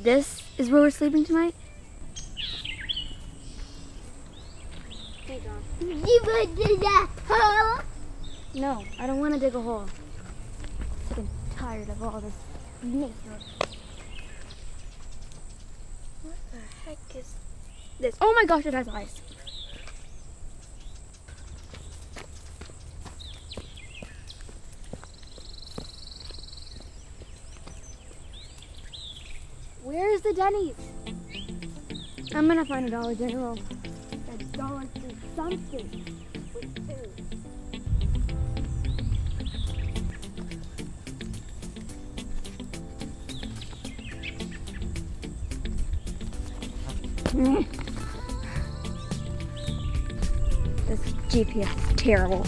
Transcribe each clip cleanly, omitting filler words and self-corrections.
this is where we're sleeping tonight? Hey, John. You would dig a hole? No, I don't want to dig a hole. I'm sick and tired of all this nature. What the heck is this? Oh my gosh, it has eyes. Where's the Denny's? I'm gonna find a Dollar General. A dollar for something with food. This GPS is terrible.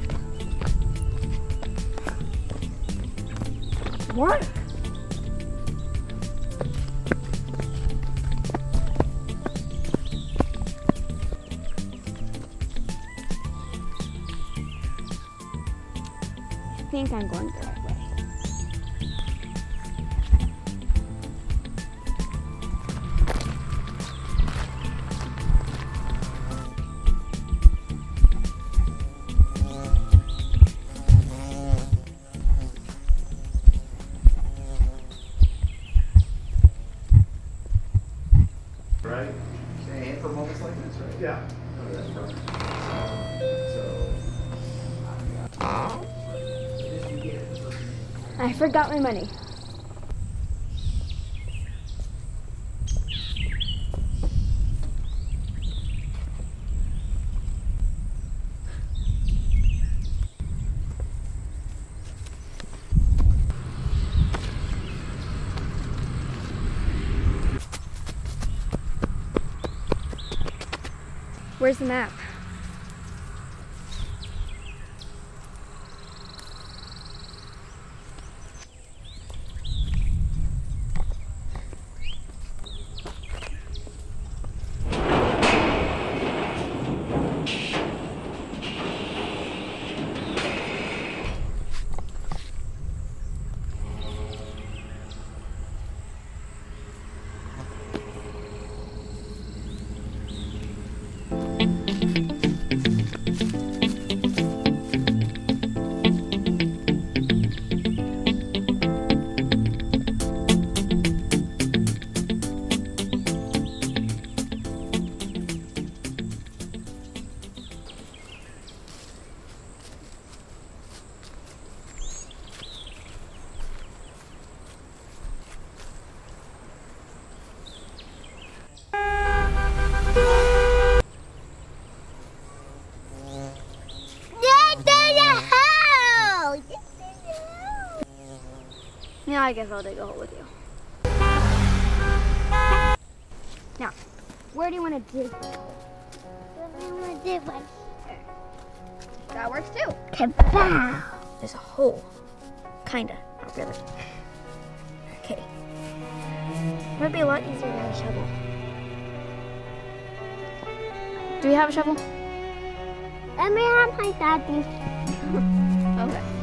What? I think I'm going the right way. Right? And for moments like this, right? Yeah. Oh, that's right. I forgot my money. Where's the map? Yeah, I guess I'll dig a hole with you. Now, where do you want to dig? I want to dig one. That works too. Kabow! There's a hole. Kinda, not really. Okay. It would be a lot easier to have a shovel. Do we have a shovel? Let me have my daddy. Okay.